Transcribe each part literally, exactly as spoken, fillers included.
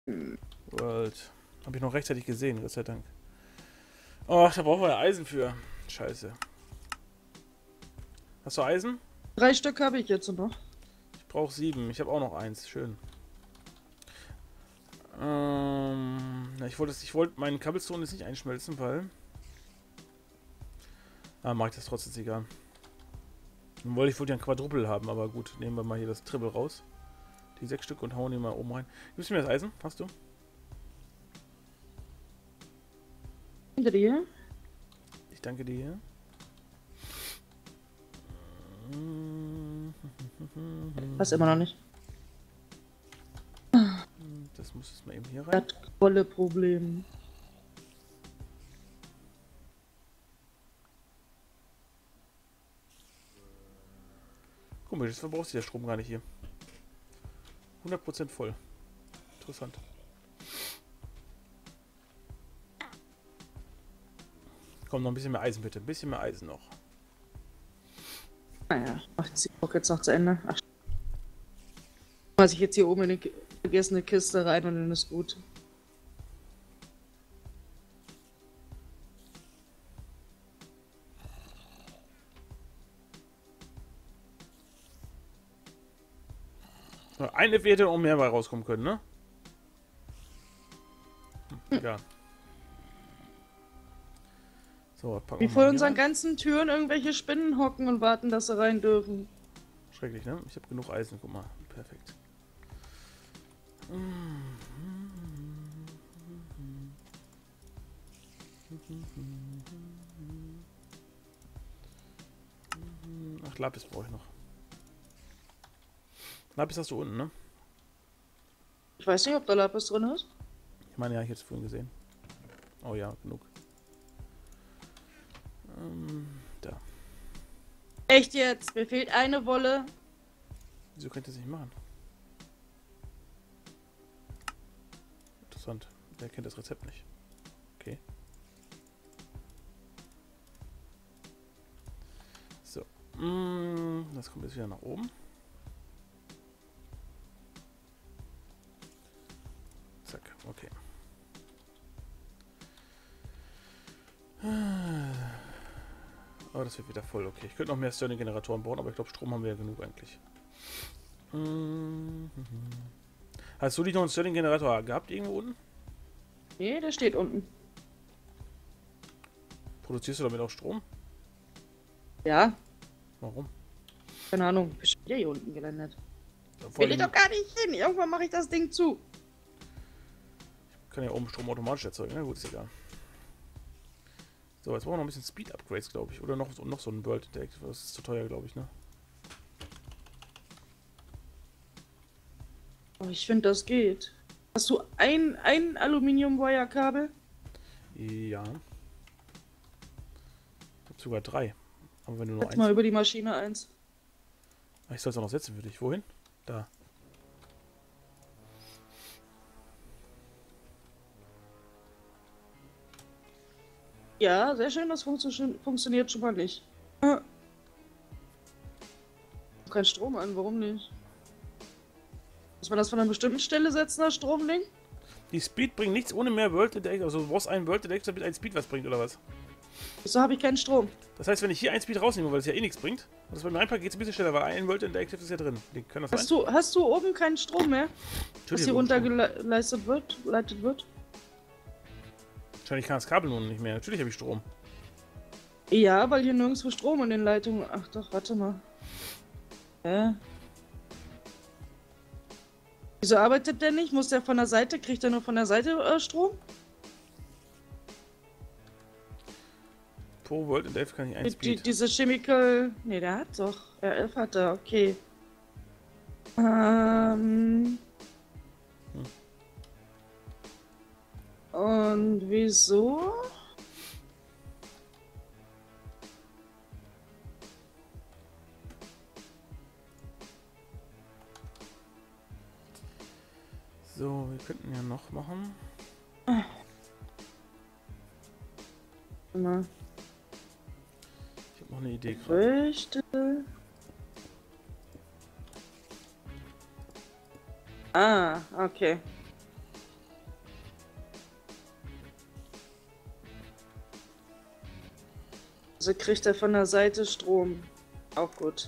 World. Habe ich noch rechtzeitig gesehen, Gott sei Dank. Ach, da brauchen wir ja Eisen für. Scheiße. Hast du Eisen? Drei Stück habe ich jetzt noch. Ich brauche sieben. Ich habe auch noch eins. Schön. Ähm, ja, ich wollte ich wollte meinen Cobblestone jetzt nicht einschmelzen, weil... Ah, mache ich das trotzdem, ist egal. Dann wollte ich wohl ja ein Quadruple haben, aber gut, nehmen wir mal hier das Triple raus. Die sechs Stück und hauen die mal oben rein. Gibst du mir das Eisen? Hast du? Hinter dir? Ich danke dir. Passt immer noch nicht. Das muss jetzt mal eben hier rein. Das volle Problem. Komisch, jetzt verbrauchst du der Strom gar nicht hier. hundert Prozent voll. Interessant. Komm, noch ein bisschen mehr Eisen bitte. Ein bisschen mehr Eisen noch. Naja, macht sie auch jetzt noch zu Ende. Ach, was ich jetzt hier oben in die vergessene Kiste rein und dann ist gut. Ein F hätte auch mehr bei rauskommen können, ne? Hm, egal. So, packen Wie wir vor mal unseren hier rein. ganzen Türen irgendwelche Spinnen hocken und warten, dass sie rein dürfen. Schrecklich, ne? Ich habe genug Eisen, guck mal. Perfekt. Ach, Lapis brauche ich noch. Lapis hast du unten, ne? Ich weiß nicht, ob da Lapis drin ist. Ich meine, ja, ich hätte es vorhin gesehen. Oh ja, genug. Ähm, da. Echt jetzt? Mir fehlt eine Wolle. Wieso könnt ihr das nicht machen? Interessant. Der kennt das Rezept nicht. Okay. So. Mm, das kommt jetzt wieder nach oben. Zack, okay. Oh, das wird wieder voll. Okay, ich könnte noch mehr Stirling-Generatoren bauen, aber ich glaube, Strom haben wir ja genug eigentlich. Hast du nicht noch einen Stirling-Generator gehabt irgendwo unten? Nee, der steht unten. Produzierst du damit auch Strom? Ja, Warum? keine Ahnung. Ich bin wieder hier unten gelandet. Vor Will ich allem, doch gar nicht hin. Irgendwann mache ich das Ding zu. kann ja oben Strom automatisch erzeugen. Na gut, ist egal. So, jetzt brauchen wir noch ein bisschen Speed-Upgrades, glaube ich. Oder noch, noch so ein World Detective. Das ist zu teuer, glaube ich, ne? Oh, ich finde, das geht. Hast du ein, ein Aluminium-Wire-Kabel? Ja. Ich habe sogar drei. Aber wenn du nur Setz eins... mal über die Maschine eins. Ah, ich soll es auch noch setzen für dich. Wohin? Da. Ja, sehr schön. Das funktio funktioniert schon mal nicht. Ah. Kein Strom an. Warum nicht? Muss man das von einer bestimmten Stelle setzen, das Stromding? Die Speed bringt nichts ohne mehr World Detector. Also du brauchst einen World Detector, damit ein Speed was bringt, oder was? Wieso habe ich keinen Strom? Das heißt, wenn ich hier ein Speed rausnehme, weil es ja eh nichts bringt, und das bei mir einpackt, geht es ein bisschen schneller, weil ein World Detective ist ja drin. Kann das Hast sein? du, hast du oben keinen Strom mehr? Was hier Entschuldigung. runtergeleitet wird? Leitet wird? Wahrscheinlich kann das Kabel nun nicht mehr. Natürlich habe ich Strom. Ja, weil hier nirgendwo Strom in den Leitungen. Ach doch, warte mal. Hä? Wieso arbeitet der nicht? Muss der von der Seite? Kriegt er nur von der Seite äh, Strom? Pro World Detective kann ich ein Die, Speed. die, diese Chemical... Ne, der hat doch. R elf hat er, okay. Ähm... Hm. Und wieso? So, wir könnten ja noch machen. Mal. Ich habe noch eine Idee gerade. Fürchte. Ah, okay. Also kriegt er von der Seite Strom. Auch gut.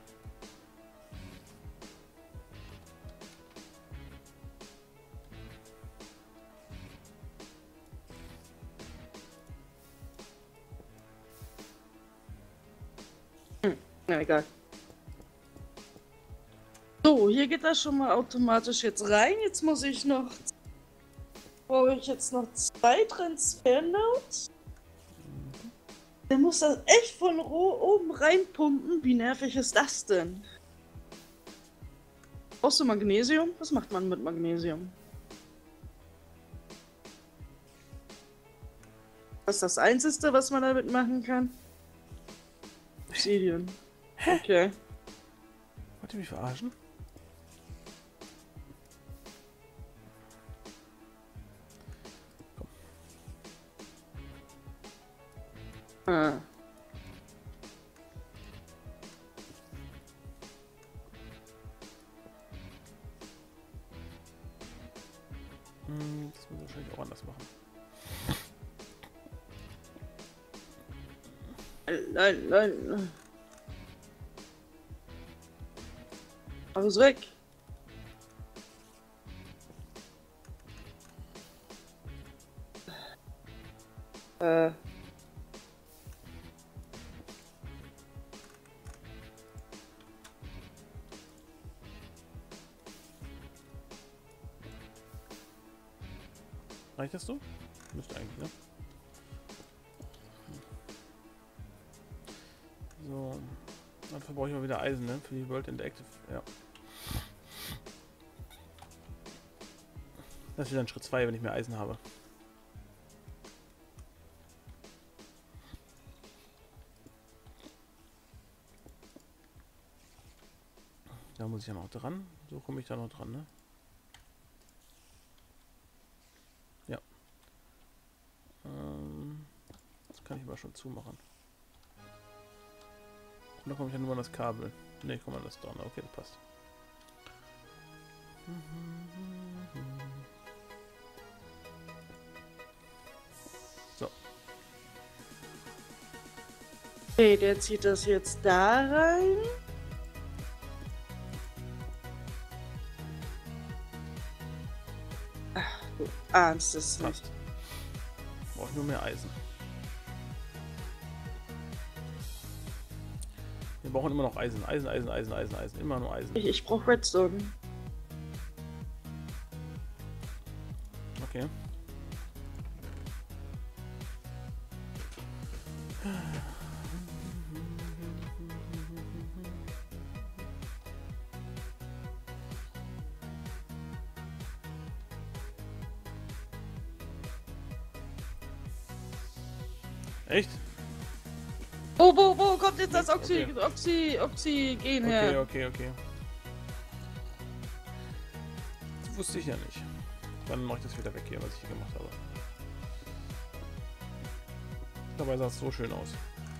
Hm, na egal. So, hier geht das schon mal automatisch jetzt rein. Jetzt muss ich noch... Brauche ich jetzt noch zwei Transfernodes? Der muss das echt von oben reinpumpen. Wie nervig ist das denn? Brauchst du Magnesium? Was macht man mit Magnesium? Das ist das Einzige, was man damit machen kann? Obsidian. Okay. Wollt ihr mich verarschen? Ah. Hm, das muss ich wahrscheinlich auch anders machen. Nein, nein. Alles weg. Äh. Reicht das so? Müsste eigentlich, ne? So. Dafür brauche ich mal wieder Eisen, ne? Für die World Interactive. Ja. Das ist wieder ein Schritt zwei, wenn ich mehr Eisen habe. Da muss ich ja noch dran. So komme ich da noch dran, ne? Ja. Ähm, das kann ich aber schon zumachen. Und da komme ich ja nur an das Kabel. Ne, ich komme an das dran. Okay, das passt. So. Okay, der zieht das jetzt da rein. Ach, du ahnst es nicht. Passt. Brauche ich nur mehr Eisen. Wir brauchen immer noch Eisen. Eisen, Eisen, Eisen, Eisen, Eisen. Immer nur Eisen. Ich, ich brauche Redstone. Okay. Echt? Wo, wo, wo kommt jetzt das Oxy, Okay. Oxy, Oxygen Okay, her? okay, okay. Das wusste ich ja nicht. Dann mache ich das wieder weg hier, was ich hier gemacht habe. Dabei sah es so schön aus.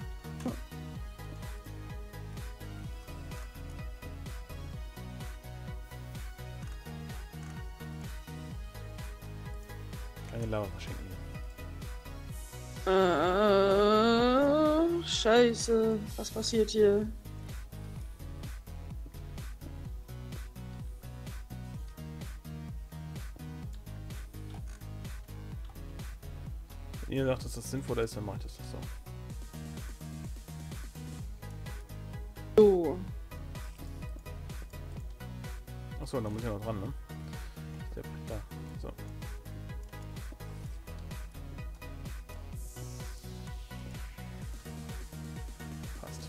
Keine Lava verschenken hier. Äh, Scheiße. Was passiert hier? Wenn ihr sagt, dass das sinnvoller ist, dann mache ich das doch so. So. Achso, da muss ich ja noch dran, ne? Der, da. So. Passt.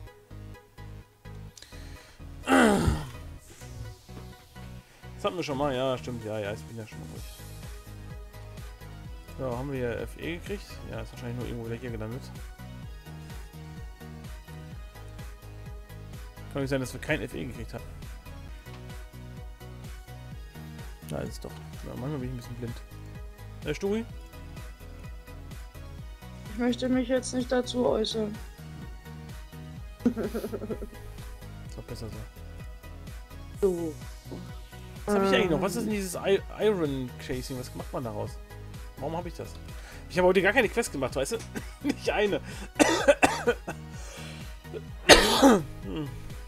Das hatten wir schon mal, ja, stimmt, ja, ja, ich bin ja schon ruhig. So, haben wir hier F E gekriegt? Ja, ist wahrscheinlich nur irgendwo wieder hier gelandet. Kann nicht sein, dass wir kein F E gekriegt haben. Na, ist doch. Ja, manchmal bin ich ein bisschen blind. Äh, Sturi? Ich möchte mich jetzt nicht dazu äußern. Ist doch besser so. So. Was habe ich eigentlich noch? Was ist denn dieses I Iron Chasing? Was macht man daraus? Warum habe ich das? Ich habe heute gar keine Quest gemacht, weißt du? Nicht eine. hm.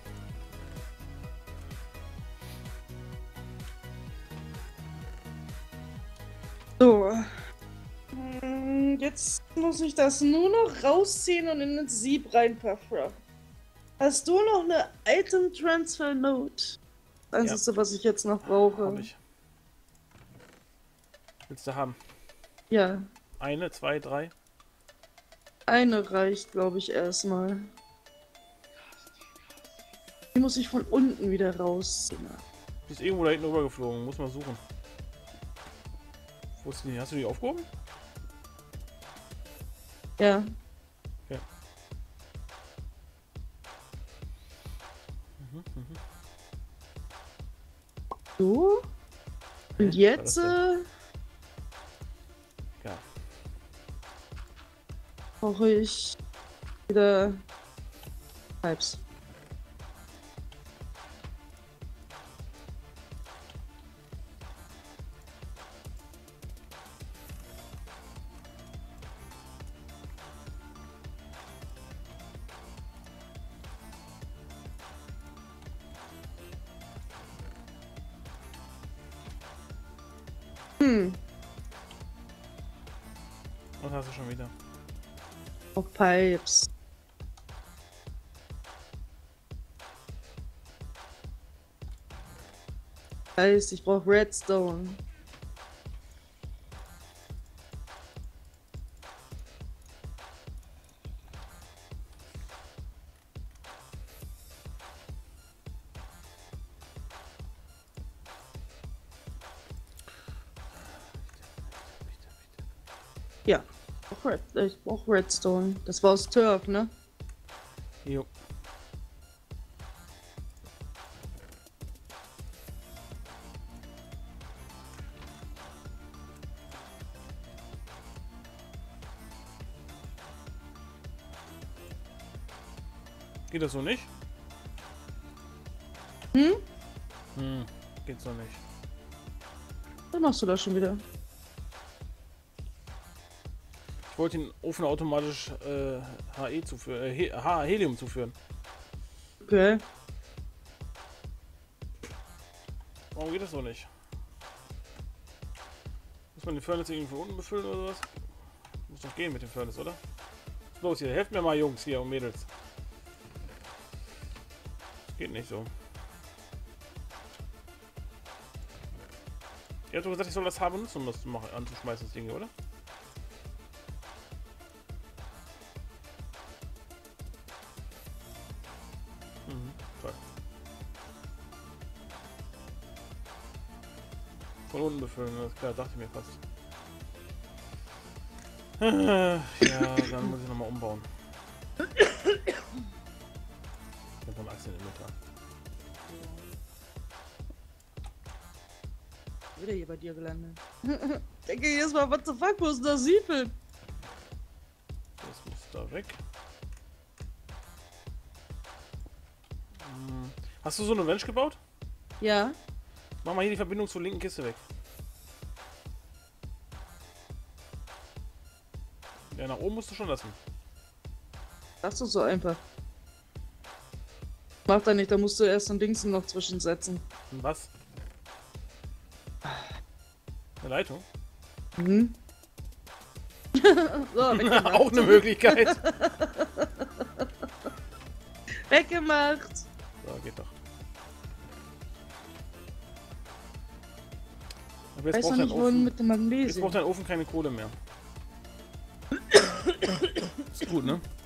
So. Hm, Jetzt muss ich das nur noch rausziehen und in den Sieb reinpaffen. Hast du noch eine Item Transfer Note? Das Einzige, was ich jetzt noch brauche. Hab ich. Willst du haben? Ja. Eine, zwei, drei? Eine reicht, glaube ich, erstmal. Die muss ich von unten wieder rausziehen. Die ist irgendwo da hinten rübergeflogen. Muss mal suchen. Wo ist die? Hast du die aufgehoben? Ja. Okay. Mhm, mhm. So. Und Hä? jetzt. Was war das Äh, Ja. brauche ich wieder Pipes. Hm, Was hast du schon wieder? auch Pipes. Heißt, ich brauche Redstone. Ja, ich brauch Red, äh, ich brauche Redstone. Das war aus Turf, ne? Jo. Geht das so nicht? Hm? Hm, geht so nicht. Was machst du da schon wieder? Ich wollte den Ofen automatisch äh, H E zuführen, äh, He H Helium zuführen. Okay. Warum geht das so nicht? Muss man den Furnace irgendwie von unten befüllen oder was? Muss doch gehen mit dem Furnace, oder? Los hier, helft mir mal Jungs hier und Mädels. Geht nicht so. Ihr habt doch gesagt, ich soll das haben benutzen, um das zu machen, anzuschmeißen, das Ding, oder? Mhm, toll. Von unten befüllen, das ist klar, dachte ich mir fast. Ja, dann muss ich nochmal umbauen. Ich hab noch einen Achse im Inventar. Wieder hier bei dir gelandet. Ich denke jedes Mal, what the fuck, wo ist denn das Siebel? Das muss da weg. Hm. Hast du so eine Bench gebaut? Ja. Mach mal hier die Verbindung zur linken Kiste weg. Ja, nach oben musst du schon lassen. Das ist so einfach. Macht er nicht, da musst du erst ein Dingsen noch zwischensetzen. Und was? Eine Leitung? Mhm. So, weggemacht. Auch eine Möglichkeit. Weggemacht. So, geht doch. Aber jetzt Weiß braucht noch dein nicht, wohin Ofen, mit dem jetzt Magnesium. braucht dein Ofen keine Kohle mehr. Ist gut, ne?